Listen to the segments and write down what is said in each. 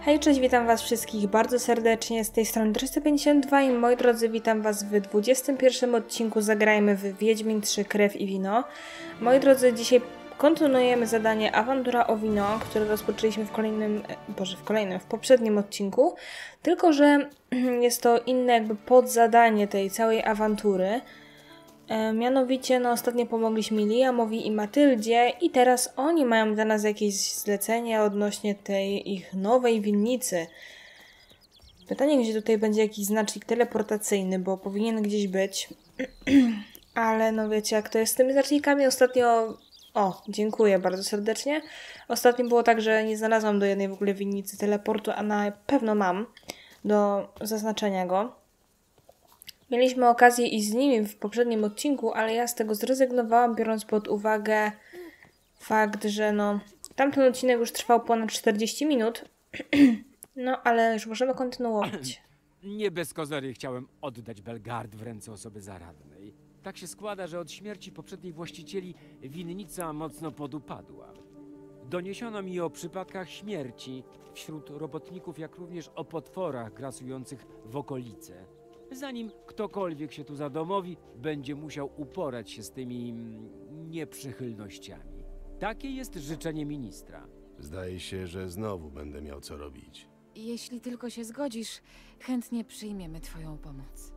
Hej, cześć, witam was wszystkich bardzo serdecznie, z tej strony 352 i moi drodzy, witam was w 21 odcinku Zagrajmy w Wiedźmin 3 Krew i Wino. Moi drodzy, dzisiaj kontynuujemy zadanie Awantura o Wino, które rozpoczęliśmy w poprzednim odcinku, tylko że jest to inne jakby podzadanie tej całej awantury. Mianowicie, ostatnio pomogliśmy Liamowi i Matyldzie i teraz oni mają dla nas jakieś zlecenie odnośnie tej ich nowej winnicy. Pytanie, gdzie tutaj będzie jakiś znacznik teleportacyjny, bo powinien gdzieś być. Ale wiecie, jak to jest z tymi znacznikami. Ostatnio... O, dziękuję bardzo serdecznie. Ostatnio było tak, że nie znalazłam do jednej w ogóle winnicy teleportu, a na pewno mam do zaznaczenia go. Mieliśmy okazję iść z nimi w poprzednim odcinku, ale ja z tego zrezygnowałam, biorąc pod uwagę fakt, że tamten odcinek już trwał ponad 40 minut. Ale już możemy kontynuować. Nie bez kozery chciałem oddać Belgard w ręce osoby zaradnej. Tak się składa, że od śmierci poprzednich właścicieli winnica mocno podupadła. Doniesiono mi o przypadkach śmierci wśród robotników, jak również o potworach grasujących w okolice. Zanim ktokolwiek się tu zadomowi, będzie musiał uporać się z tymi nieprzychylnościami. Takie jest życzenie ministra. Zdaje się, że znowu będę miał co robić. Jeśli tylko się zgodzisz, chętnie przyjmiemy twoją pomoc.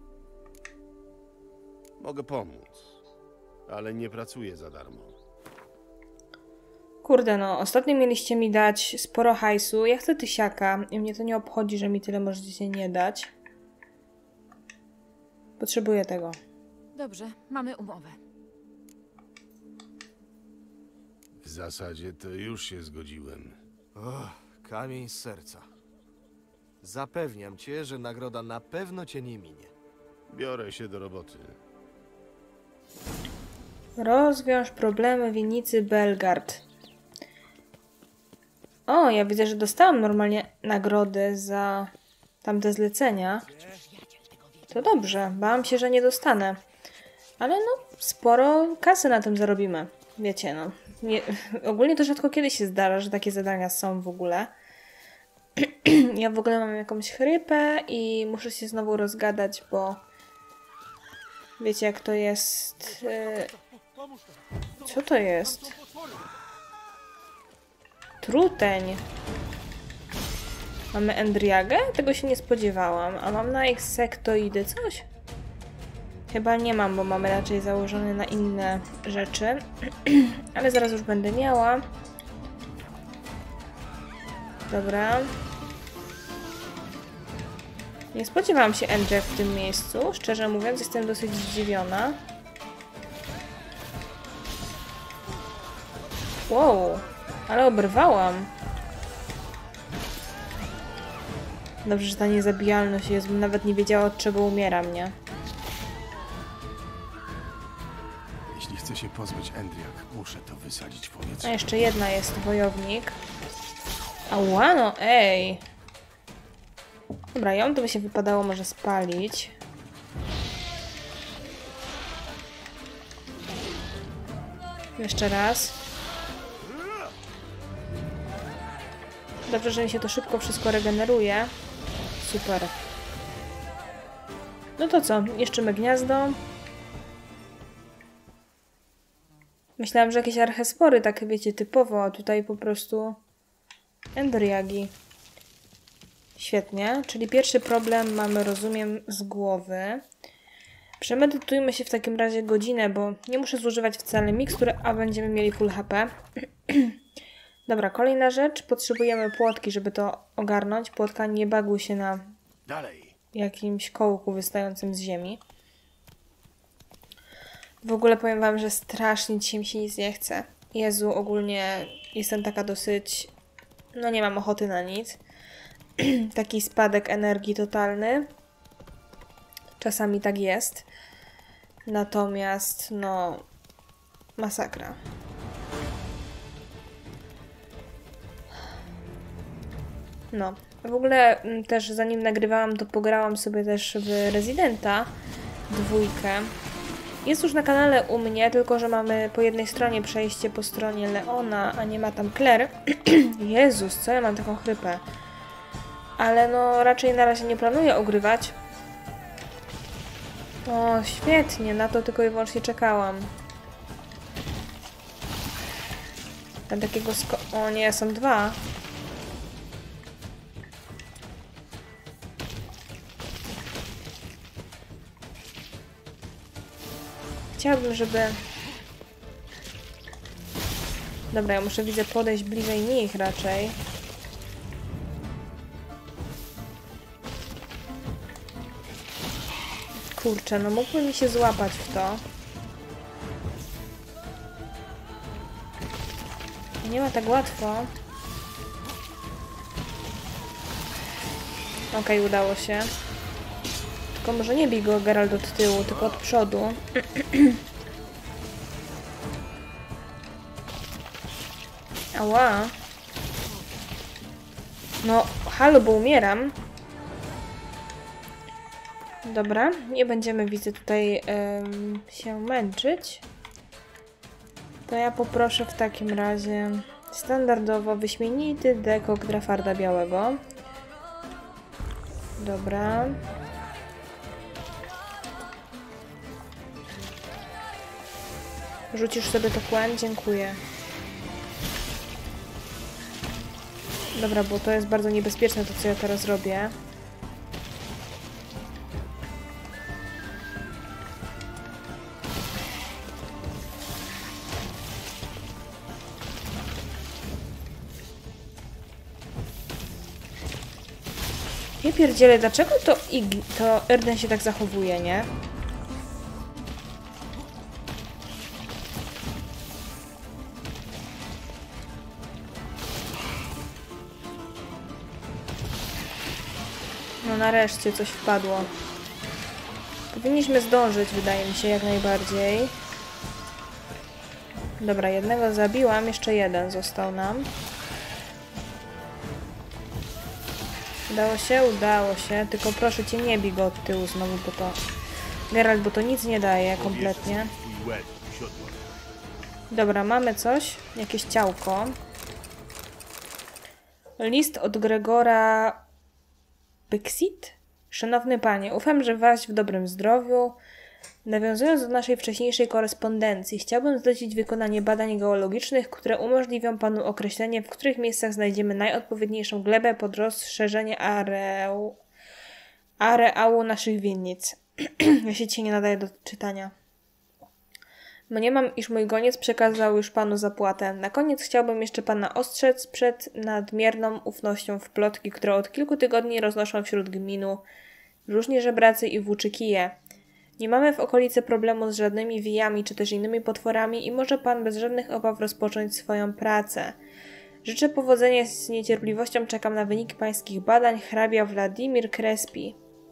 Mogę pomóc, ale nie pracuję za darmo. Kurde, ostatnio mieliście mi dać sporo hajsu. Ja chcę tysiaka i mnie to nie obchodzi, że mi tyle możecie nie dać. Potrzebuję tego. Dobrze, mamy umowę. W zasadzie to już się zgodziłem. Kamień z serca. Zapewniam cię, że nagroda na pewno cię nie minie. Biorę się do roboty. Rozwiąż problemy winnicy Belgard. O, ja widzę, że dostałam normalnie nagrodę za tamte zlecenia. To dobrze, bałam się, że nie dostanę. Ale sporo kasy na tym zarobimy. Wiecie, ogólnie to rzadko kiedy się zdarza, że takie zadania są w ogóle. Ja w ogóle mam jakąś chrypę i muszę się znowu rozgadać, bo wiecie jak to jest. Co to jest? Truteń. Mamy Endriagę? Tego się nie spodziewałam. A mam na ich sektoidy coś? Chyba nie mam, bo mamy raczej założone na inne rzeczy. Ale zaraz już będę miała. Dobra. Nie spodziewałam się Endriag w tym miejscu. Szczerze mówiąc, jestem dosyć zdziwiona. Wow, ale oberwałam. Dobrze, że ta niezabijalność jest, bym nawet nie wiedziała, od czego umieram, nie? Jeśli chcę się pozbyć Endriag, muszę to wysadzić w powietrze. A jeszcze jedna jest, wojownik. Ała, ej! Dobra, ją to by się wypadało może spalić. Jeszcze raz. Dobrze, że mi się to szybko wszystko regeneruje. Super. To co? Niszczymy gniazdo. Myślałam, że jakieś archespory, tak wiecie, typowo, a tutaj po prostu Endriagi. Świetnie, czyli pierwszy problem mamy, rozumiem, z głowy. Przemedytujmy się w takim razie godzinę, bo nie muszę zużywać wcale mikstury, a będziemy mieli full HP. Dobra, kolejna rzecz. Potrzebujemy płotki, żeby to ogarnąć. Płotka nie baguj się na jakimś kołku wystającym z ziemi. W ogóle powiem wam, że strasznie dzisiaj mi się nic nie chce. Jezu, ogólnie jestem taka dosyć... nie mam ochoty na nic. Taki spadek energii totalny. Czasami tak jest. Natomiast, masakra. W ogóle też zanim nagrywałam, to pograłam sobie też w Residenta 2. Jest już na kanale u mnie, tylko że mamy po jednej stronie przejście po stronie Leona, a nie ma tam Claire. Jezus, co ja mam taką chrypę. Ale no raczej na razie nie planuję ogrywać. O, świetnie, na to tylko i wyłącznie czekałam. Tam takiego O nie, są dwa. Chciałabym, żeby... Dobra, ja muszę, widzę, podejść bliżej nich raczej. Kurczę, no mógłby mi się złapać w to. Nie ma tak łatwo. Okej, udało się. Tylko może nie bij go, Geralt, od tyłu, tylko od przodu. Ała. No, halo, bo umieram. Dobra, nie będziemy, widzę, tutaj się męczyć. To ja poproszę w takim razie standardowo wyśmienity dekok Drafarda Białego. Dobra. Rzucisz sobie to kłęb? Dziękuję. Dobra, bo to jest bardzo niebezpieczne to, co ja teraz robię. Ja pierdzielę, dlaczego to Erden się tak zachowuje, nie? No nareszcie coś wpadło. Powinniśmy zdążyć, wydaje mi się, jak najbardziej. Dobra, jednego zabiłam, jeszcze jeden został nam. Udało się? Udało się. Tylko proszę cię, nie bij go od tyłu znowu, bo to... Geralt, bo to nic nie daje kompletnie. Dobra, mamy coś. Jakieś ciałko. List od Gregora... Byxit? Szanowny panie, ufam, że waś w dobrym zdrowiu. Nawiązując do naszej wcześniejszej korespondencji, chciałbym zlecić wykonanie badań geologicznych, które umożliwią panu określenie, w których miejscach znajdziemy najodpowiedniejszą glebę pod rozszerzenie areału naszych winnic. Ja się dzisiaj nie nadaję do czytania. Mniemam, iż mój goniec przekazał już panu zapłatę. Na koniec chciałbym jeszcze pana ostrzec przed nadmierną ufnością w plotki, które od kilku tygodni roznoszą wśród gminu różni żebracy i włóczykije. Nie mamy w okolicy problemu z żadnymi wijami czy też innymi potworami i może pan bez żadnych obaw rozpocząć swoją pracę. Życzę powodzenia, z niecierpliwością czekam na wyniki pańskich badań. Hrabia Władimir Crespi.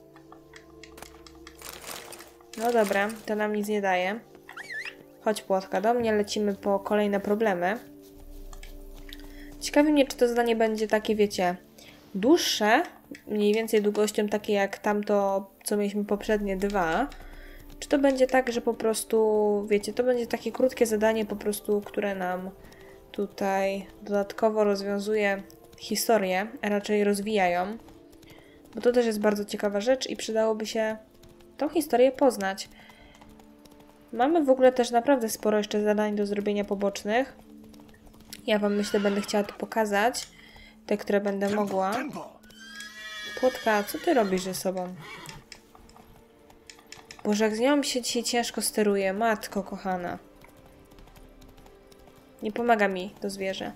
No dobra, to nam nic nie daje. Chodź, płotka, do mnie, lecimy po kolejne problemy. Ciekawi mnie, czy to zadanie będzie takie, wiecie, dłuższe, mniej więcej długością takie jak tamto, co mieliśmy poprzednie dwa. Czy to będzie tak, że po prostu, wiecie, to będzie takie krótkie zadanie po prostu, które nam tutaj dodatkowo rozwiązuje historię, a raczej rozwijają. Bo to też jest bardzo ciekawa rzecz i przydałoby się tą historię poznać. Mamy w ogóle też naprawdę sporo jeszcze zadań do zrobienia pobocznych. Ja wam, myślę, będę chciała to pokazać. Te, które będę mogła. Płotka, co ty robisz ze sobą? Boże, jak z nią się dzisiaj ciężko steruje. Matko kochana. Nie pomaga mi to zwierzę.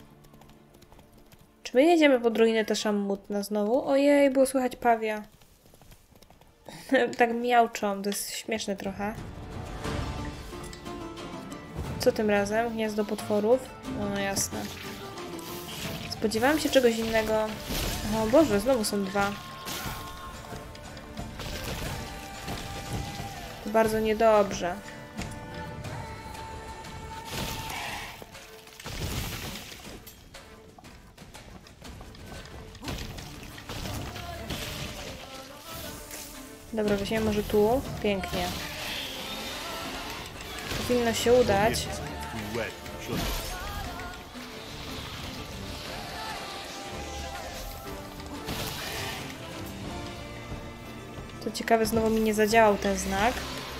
Czy my jedziemy pod ruinę Teszamutna znowu? Ojej, było słychać pawia. Tak miauczą, to jest śmieszne trochę. Co tym razem? Gniazdo potworów? No jasne. Spodziewałam się czegoś innego. O Boże, znowu są dwa. To bardzo niedobrze. Dobra, weźmiemy może tu. Pięknie. Powinno się udać. Co ciekawe, znowu mi nie zadziałał ten znak.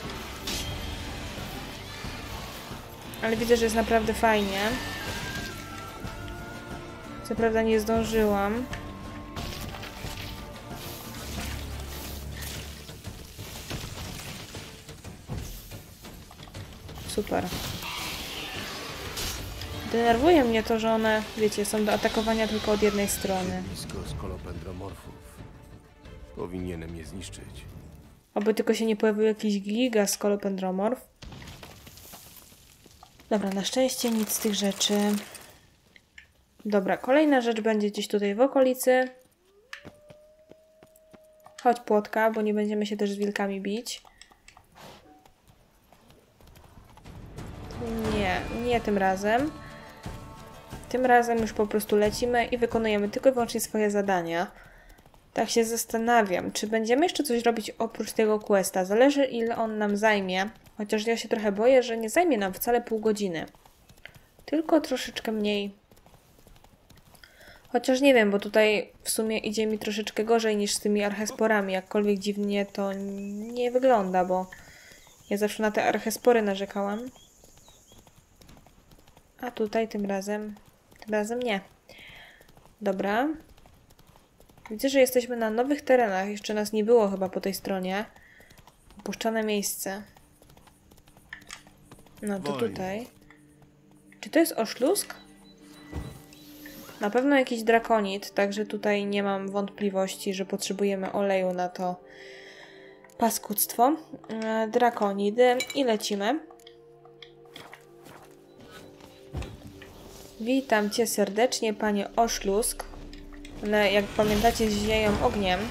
Ale widzę, że jest naprawdę fajnie. Co prawda nie zdążyłam. Super. Denerwuje mnie to, że one, wiecie, są do atakowania tylko od jednej strony. Blisko skolopendromorfów. Powinienem je zniszczyć. Oby tylko się nie pojawił jakiś giga skolopendromorf. Dobra, na szczęście nic z tych rzeczy. Dobra, kolejna rzecz będzie gdzieś tutaj w okolicy. Chodź, płotka, bo nie będziemy się też z wilkami bić. Nie tym razem. Tym razem już po prostu lecimy i wykonujemy tylko i wyłącznie swoje zadania. Tak się zastanawiam, czy będziemy jeszcze coś robić oprócz tego questa. Zależy, ile on nam zajmie. Chociaż ja się trochę boję, że nie zajmie nam wcale pół godziny. Tylko troszeczkę mniej. Chociaż nie wiem, bo tutaj w sumie idzie mi troszeczkę gorzej niż z tymi archesporami. Jakkolwiek dziwnie to nie wygląda, bo ja zawsze na te archespory narzekałam. A tutaj tym razem nie. Dobra. Widzę, że jesteśmy na nowych terenach. Jeszcze nas nie było chyba po tej stronie. Opuszczone miejsce. No to tutaj. Czy to jest oszlusk? Na pewno jakiś drakonit, także tutaj nie mam wątpliwości, że potrzebujemy oleju na to paskudztwo. Drakonidy i lecimy. Witam cię serdecznie, panie oszlusk. One, jak pamiętacie, zieją ogniem.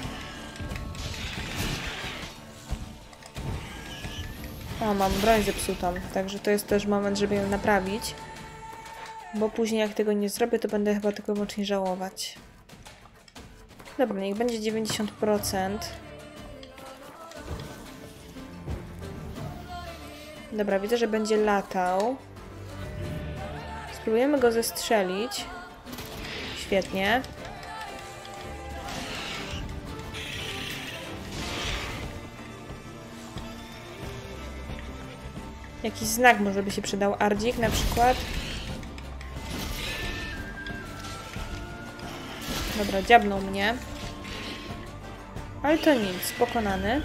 O, mam broń zepsutą, także to jest też moment, żeby ją naprawić. Bo później, jak tego nie zrobię, to będę chyba tylko wyłącznie żałować. Dobra, niech będzie 90%. Dobra, widzę, że będzie latał. Spróbujemy go zestrzelić. Świetnie. Jakiś znak może by się przydał. Ardzik na przykład. Dobra, dziabnął mnie. Ale to nic, pokonany.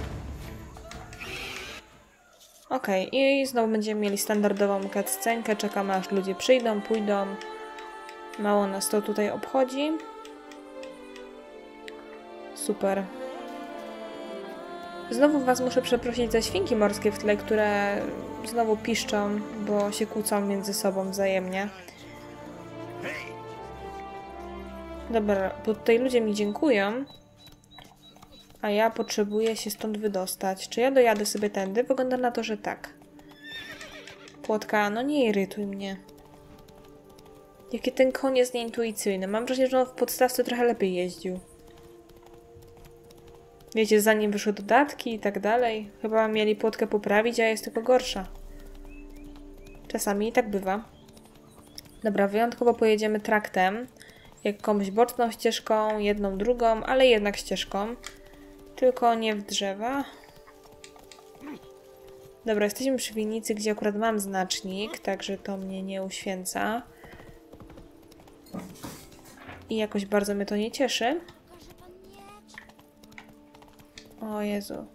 Okej, i znowu będziemy mieli standardową cutscenkę. Czekamy, aż ludzie przyjdą, pójdą. Mało nas to tutaj obchodzi. Super. Znowu was muszę przeprosić za świnki morskie w tle, które znowu piszczą, bo się kłócą między sobą wzajemnie. Dobra, bo tutaj ludzie mi dziękują, a ja potrzebuję się stąd wydostać. Czy ja dojadę sobie tędy? Wygląda na to, że tak. Płotka, no nie irytuj mnie. Jaki ten koń jest nieintuicyjny. Mam wrażenie, że on w podstawce trochę lepiej jeździł. Wiecie, zanim wyszły dodatki i tak dalej. Chyba mieli Płotkę poprawić, a jest tylko gorsza. Czasami i tak bywa. Dobra, wyjątkowo pojedziemy traktem. Jakąś boczną ścieżką, jedną, drugą, ale jednak ścieżką. Tylko nie w drzewa. Dobra, jesteśmy przy winnicy, gdzie akurat mam znacznik, także to mnie nie uświęca. I jakoś bardzo mnie to nie cieszy. O Jezu.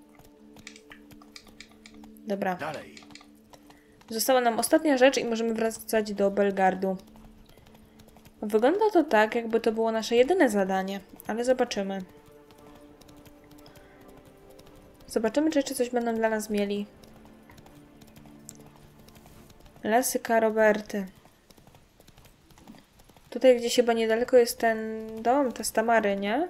Dobra. Dalej. Została nam ostatnia rzecz i możemy wracać do Belgardu. Wygląda to tak, jakby to było nasze jedyne zadanie, ale zobaczymy. Zobaczymy, czy jeszcze coś będą dla nas mieli. Lasy Karoberty. Tutaj gdzieś chyba niedaleko jest ten dom, te Stamary, nie?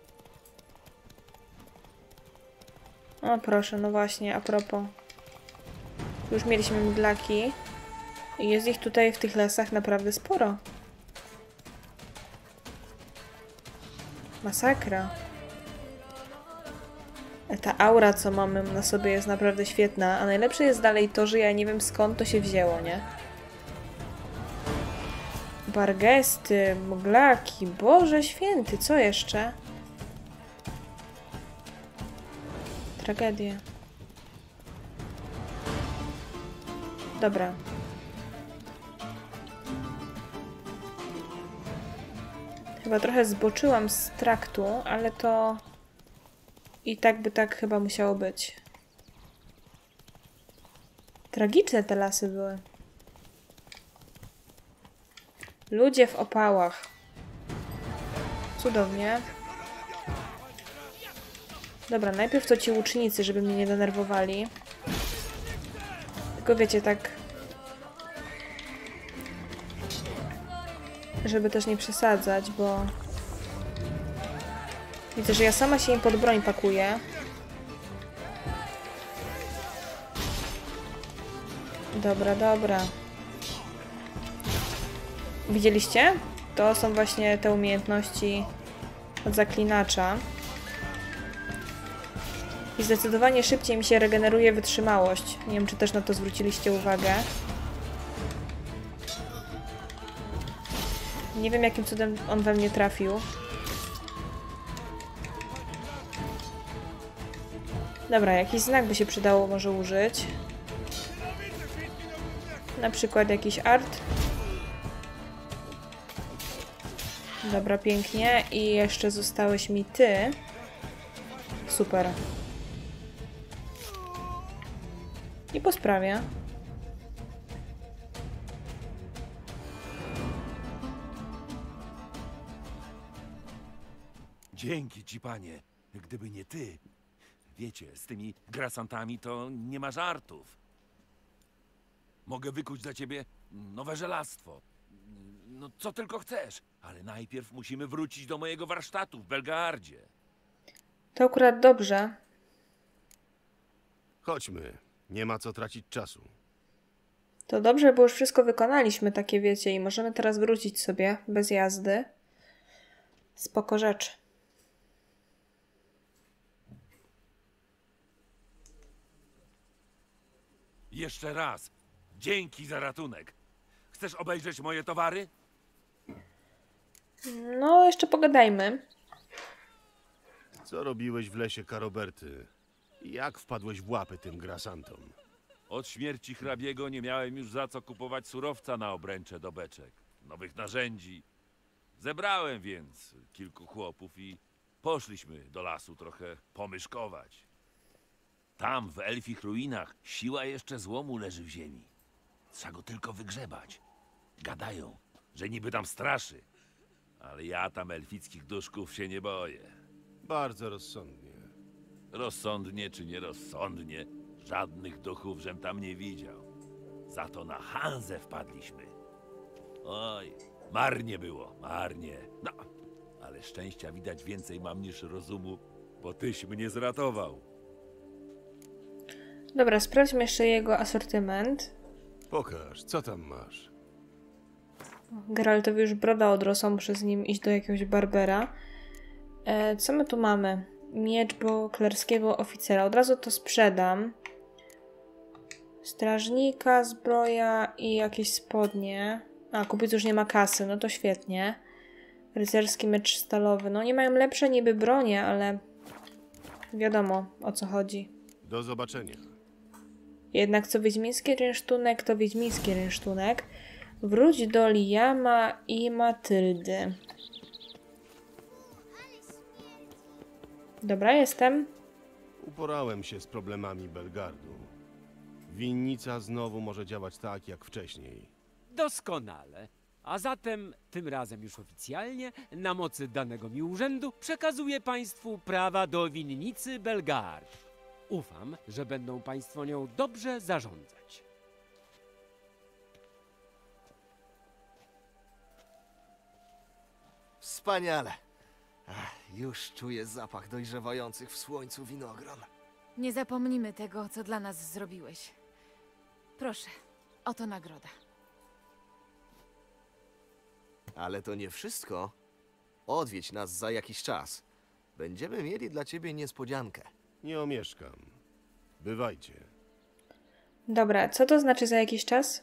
O proszę, no właśnie, a propos. Już mieliśmy mdlaki. I jest ich tutaj w tych lasach naprawdę sporo. Masakra. Ta aura, co mamy na sobie, jest naprawdę świetna. A najlepsze jest dalej to, że ja nie wiem, skąd to się wzięło, nie? Bargesty, mglaki, Boże święty, co jeszcze? tragedię. Dobra. Chyba trochę zboczyłam z traktu, ale to i tak by tak chyba musiało być. Tragiczne te lasy były. Ludzie w opałach. Cudownie. Dobra, najpierw to ci łucznicy, żeby mnie nie denerwowali. Tylko wiecie, tak... Żeby też nie przesadzać, bo... Widzę, że ja sama się im pod broń pakuję. Dobra, dobra. Widzieliście? To są właśnie te umiejętności od zaklinacza. I zdecydowanie szybciej mi się regeneruje wytrzymałość. Nie wiem, czy też na to zwróciliście uwagę. Nie wiem, jakim cudem on we mnie trafił. Dobra, jakiś znak by się przydało może użyć. Na przykład jakiś art. Dobra, pięknie. I jeszcze zostałeś mi ty. Super. I po sprawie. Dzięki ci, panie. Gdyby nie ty. Wiecie, z tymi grasantami to nie ma żartów. Mogę wykuć dla ciebie nowe żelastwo. No co tylko chcesz. Ale najpierw musimy wrócić do mojego warsztatu w Belgardzie. To akurat dobrze. Chodźmy. Nie ma co tracić czasu. To dobrze, bo już wszystko wykonaliśmy, takie wiecie, i możemy teraz wrócić sobie bez jazdy. Spoko rzecz. Jeszcze raz. Dzięki za ratunek. Chcesz obejrzeć moje towary? No, jeszcze pogadajmy. Co robiłeś w lesie Karoberty? I jak wpadłeś w łapy tym grasantom? Od śmierci hrabiego nie miałem już za co kupować surowca na obręcze do beczek. Nowych narzędzi. Zebrałem więc kilku chłopów i poszliśmy do lasu trochę pomyszkować. Tam, w elfich ruinach, siła jeszcze złomu leży w ziemi. Trzeba go tylko wygrzebać. Gadają, że niby tam straszy. Ale ja tam elfickich duszków się nie boję. Bardzo rozsądnie. Rozsądnie czy nierozsądnie, żadnych duchów żem tam nie widział. Za to na Hanzę wpadliśmy. Oj, marnie było, marnie. No, ale szczęścia widać więcej mam niż rozumu, bo tyś mnie zratował. Dobra, sprawdźmy jeszcze jego asortyment. Pokaż, co tam masz. Geraltowi już broda odrosła, muszę z nim iść do jakiegoś barbera. Co my tu mamy? Miecz boklerskiego oficera. Od razu to sprzedam. Strażnika, zbroja i jakieś spodnie. A, kupiec już nie ma kasy, no to świetnie. Rycerski miecz stalowy. No nie mają lepsze niby bronie, ale wiadomo o co chodzi. Do zobaczenia. Jednak co wiedźmiński rynsztunek, to wiedźmiński rynsztunek. Wróć do Liama i Matyldy. Dobra, jestem. Uporałem się z problemami Belgardu. Winnica znowu może działać tak, jak wcześniej. Doskonale. A zatem, tym razem już oficjalnie, na mocy danego mi urzędu, przekazuję państwu prawa do winnicy Belgard. Ufam, że będą państwo nią dobrze zarządzać. Wspaniale. Już czuję zapach dojrzewających w słońcu winogron. Nie zapomnimy tego, co dla nas zrobiłeś. Proszę, oto nagroda. Ale to nie wszystko. Odwiedź nas za jakiś czas. Będziemy mieli dla ciebie niespodziankę. Nie omieszkam. Bywajcie. Dobra, co to znaczy za jakiś czas?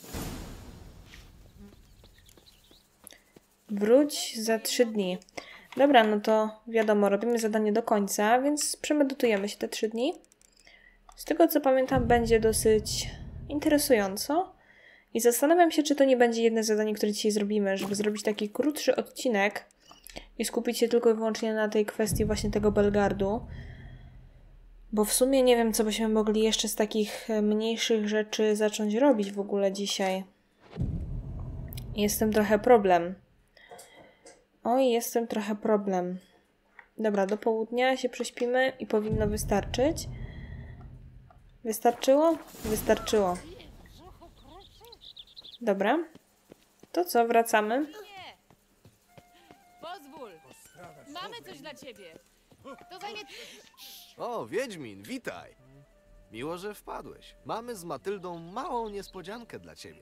Wróć za 3 dni. Dobra, no to wiadomo, robimy zadanie do końca, więc przemedytujemy się te 3 dni. Z tego co pamiętam, będzie dosyć interesująco. I zastanawiam się, czy to nie będzie jedno zadanie, które dzisiaj zrobimy, żeby zrobić taki krótszy odcinek i skupić się tylko i wyłącznie na tej kwestii właśnie tego Belgardu. Bo w sumie nie wiem, co byśmy mogli jeszcze z takich mniejszych rzeczy zacząć robić w ogóle dzisiaj. Jestem trochę problem. Oj, jestem trochę problem. Dobra, do południa się prześpimy i powinno wystarczyć. Wystarczyło? Wystarczyło. Dobra. To co, wracamy? Pozwól! Mamy coś dla ciebie! To zajmie... O, Wiedźmin, witaj! Miło, że wpadłeś. Mamy z Matyldą małą niespodziankę dla ciebie.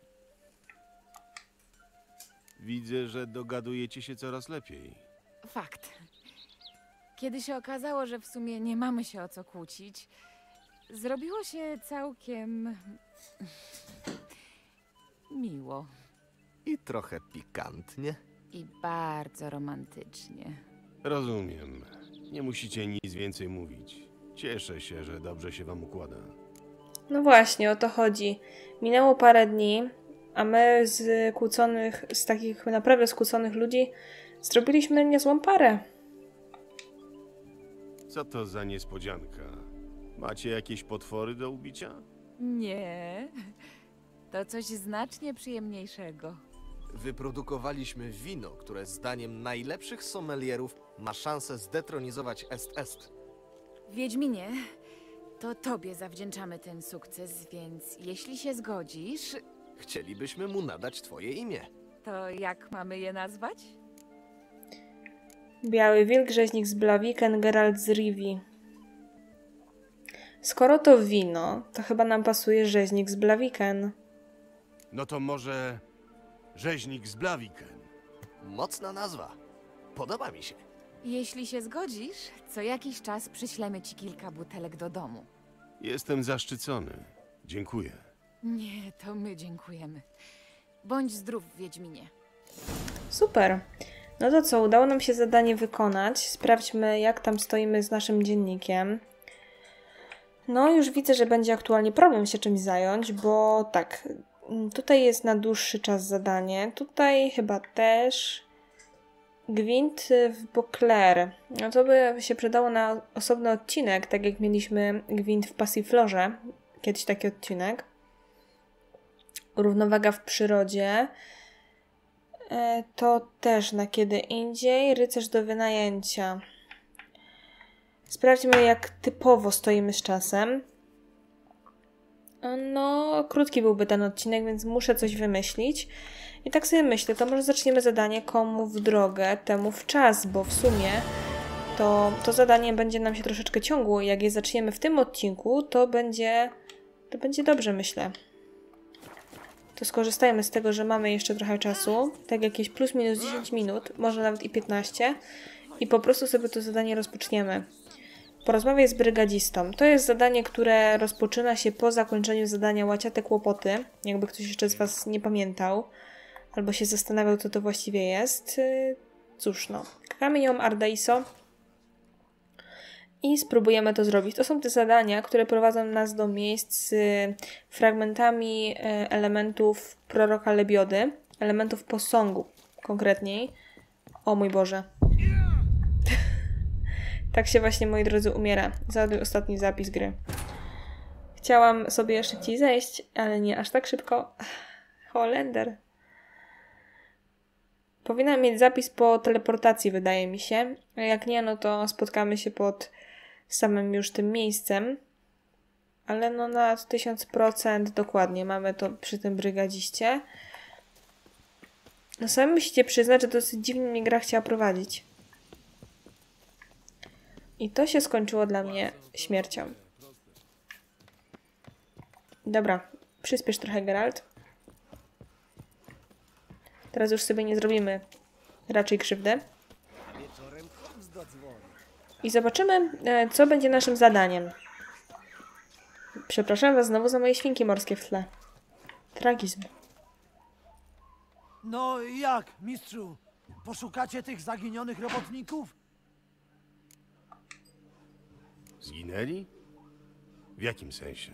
Widzę, że dogadujecie się coraz lepiej. Fakt. Kiedy się okazało, że w sumie nie mamy się o co kłócić, zrobiło się całkiem... miło. I trochę pikantnie. I bardzo romantycznie. Rozumiem. Nie musicie nic więcej mówić. Cieszę się, że dobrze się wam układa. No właśnie, o to chodzi. Minęło parę dni, a my z takich naprawdę skłóconych ludzi zrobiliśmy niezłą parę. Co to za niespodzianka? Macie jakieś potwory do ubicia? Nie, to coś znacznie przyjemniejszego. Wyprodukowaliśmy wino, które zdaniem najlepszych sommelierów ma szansę zdetronizować Est. Wiedźminie, to tobie zawdzięczamy ten sukces, więc jeśli się zgodzisz, Chcielibyśmy mu nadać twoje imię. to jak mamy je nazwać? Biały wilk, rzeźnik z Blaviken, Geralt z Rivii. Skoro to wino, to chyba nam pasuje rzeźnik z Blaviken. No to może rzeźnik z Blaviken. Mocna nazwa. Podoba mi się. Jeśli się zgodzisz, co jakiś czas przyślemy ci kilka butelek do domu. Jestem zaszczycony. Dziękuję. Nie, to my dziękujemy. Bądź zdrów, Wiedźminie. Super. No to co, udało nam się zadanie wykonać. Sprawdźmy, jak tam stoimy z naszym dziennikiem. No, już widzę, że będzie aktualnie problem się czymś zająć, bo tak, tutaj jest na dłuższy czas zadanie. Tutaj chyba też gwint w Beauclair. No to by się przydało na osobny odcinek, tak jak mieliśmy gwint w Passiflorze. Kiedyś taki odcinek. Równowaga w przyrodzie. To też na kiedy indziej. Rycerz do wynajęcia. Sprawdźmy, jak typowo stoimy z czasem. No, krótki byłby ten odcinek, więc muszę coś wymyślić. I tak sobie myślę, to może zaczniemy zadanie komu w drogę, temu w czas, bo w sumie to zadanie będzie nam się troszeczkę ciągło i jak je zaczniemy w tym odcinku, to będzie dobrze, myślę. To skorzystajmy z tego, że mamy jeszcze trochę czasu, tak jakieś plus minus 10 minut, może nawet i 15 i po prostu sobie to zadanie rozpoczniemy. Porozmawiaj z brygadzistą. To jest zadanie, które rozpoczyna się po zakończeniu zadania Łaciate Kłopoty, jakby ktoś jeszcze z Was nie pamiętał, albo się zastanawiał, co to właściwie jest. Cóż no, kamienią Ardeiso i spróbujemy to zrobić. To są te zadania, które prowadzą nas do miejsc z fragmentami elementów proroka Lebiody, elementów posągu konkretniej. O mój Boże. Tak się właśnie, moi drodzy, umiera. Załaduj ostatni zapis gry. Chciałam sobie szybciej zejść, ale nie aż tak szybko. Holender. Powinnam mieć zapis po teleportacji, wydaje mi się. A jak nie, no to spotkamy się pod samym już tym miejscem. Ale no na 1000% dokładnie mamy to przy tym brygadziście. No sami musicie przyznać, że dosyć dziwnie mnie gra chciała prowadzić. I to się skończyło dla mnie śmiercią. Dobra, przyspiesz trochę, Geralt. Teraz już sobie nie zrobimy raczej krzywdy. I zobaczymy, co będzie naszym zadaniem. Przepraszam Was znowu za moje świnki morskie w tle. Tragizm. No jak, mistrzu? poszukacie tych zaginionych robotników? Zginęli? W jakim sensie?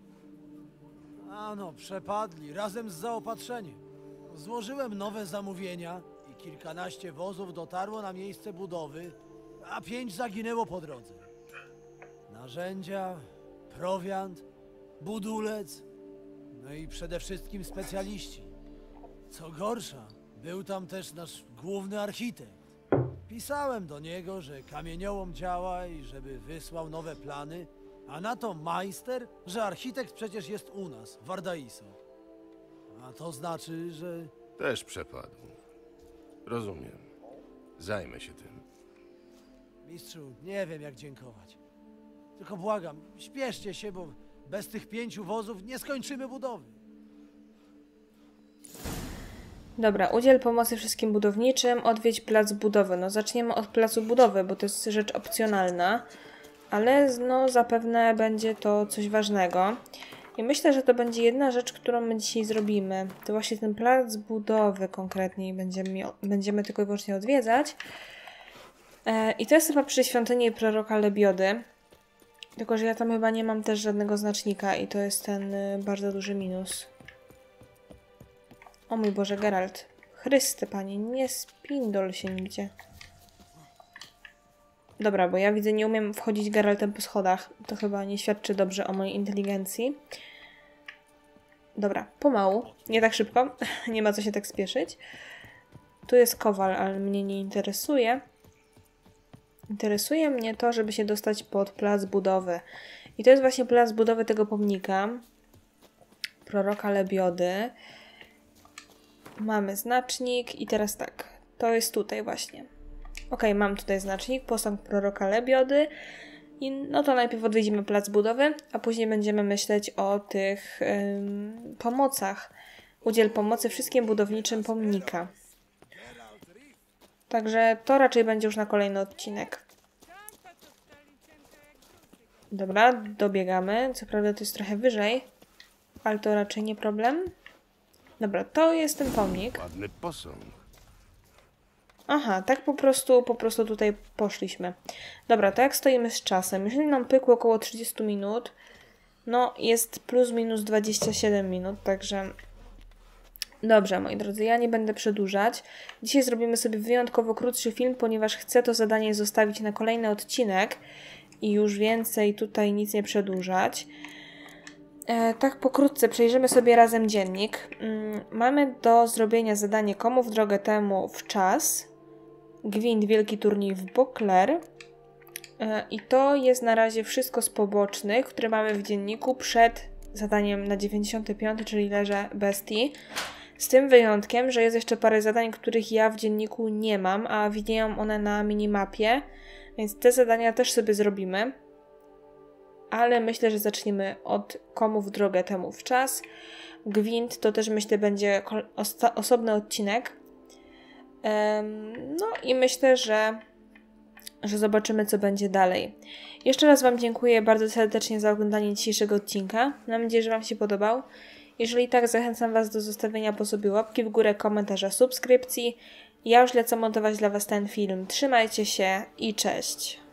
Ano, przepadli razem z zaopatrzeniem. Złożyłem nowe zamówienia i kilkanaście wozów dotarło na miejsce budowy, a 5 zaginęło po drodze. Narzędzia, prowiant, budulec, no i przede wszystkim specjaliści. Co gorsza, był tam też nasz główny architekt. Pisałem do niego, że kamieniołom działa i żeby wysłał nowe plany, a na to majster, że architekt przecież jest u nas, w Ardaiso. A to znaczy, że... Też przepadł. Rozumiem. Zajmę się tym. Mistrzu, nie wiem jak dziękować. Tylko błagam, śpieszcie się, bo bez tych 5 wozów nie skończymy budowy. Dobra, udziel pomocy wszystkim budowniczym, odwiedź plac budowy. No zaczniemy od placu budowy, bo to jest rzecz opcjonalna, ale no zapewne będzie to coś ważnego. I myślę, że to będzie jedna rzecz, którą my dzisiaj zrobimy. To właśnie ten plac budowy konkretnie będziemy tylko i wyłącznie odwiedzać. I to jest chyba przy świątyni proroka Lebiody. Tylko, że ja tam chyba nie mam też żadnego znacznika i to jest ten bardzo duży minus. O mój Boże, Geralt. Chryste, Panie, nie spindol się nigdzie. Dobra, bo ja widzę, nie umiem wchodzić Geraltem po schodach. To chyba nie świadczy dobrze o mojej inteligencji. Dobra, pomału. Nie tak szybko. Nie ma co się tak spieszyć. Tu jest kowal, ale mnie nie interesuje. Interesuje mnie to, żeby się dostać pod plac budowy. I to jest właśnie plac budowy tego pomnika. Proroka Lebiody. Mamy znacznik i teraz tak. To jest tutaj właśnie. Ok, mam tutaj znacznik. Posąg proroka Lebiody. I no to najpierw odwiedzimy plac budowy, a później będziemy myśleć o tych pomocach. Udziel pomocy wszystkim budowniczym pomnika. Także to raczej będzie już na kolejny odcinek. Dobra, dobiegamy. Co prawda to jest trochę wyżej, ale to raczej nie problem. Dobra, to jest ten pomnik. Ładny posąg. Aha, tak po prostu tutaj poszliśmy. Dobra, to jak stoimy z czasem? Jeżeli nam pykło około 30 minut, no jest plus minus 27 minut, także... Dobrze, moi drodzy, ja nie będę przedłużać. Dzisiaj zrobimy sobie wyjątkowo krótszy film, ponieważ chcę to zadanie zostawić na kolejny odcinek i już więcej tutaj nic nie przedłużać. Tak pokrótce przejrzymy sobie razem dziennik. Mamy do zrobienia zadanie komu w drogę temu w czas. Gwint, wielki turniej w Beauclair. I to jest na razie wszystko z pobocznych, które mamy w dzienniku przed zadaniem na 95, czyli Leże Bestii. Z tym wyjątkiem, że jest jeszcze parę zadań, których ja w dzienniku nie mam, a widnieją one na minimapie, więc te zadania też sobie zrobimy. Ale myślę, że zaczniemy od komu w drogę temu w czas. Gwint to też myślę będzie osobny odcinek. No i myślę, że zobaczymy, co będzie dalej. Jeszcze raz Wam dziękuję bardzo serdecznie za oglądanie dzisiejszego odcinka. Mam nadzieję, że Wam się podobał. Jeżeli tak, zachęcam Was do zostawienia po sobie łapki w górę, komentarza, subskrypcji. Ja już lecę montować dla Was ten film. Trzymajcie się i cześć!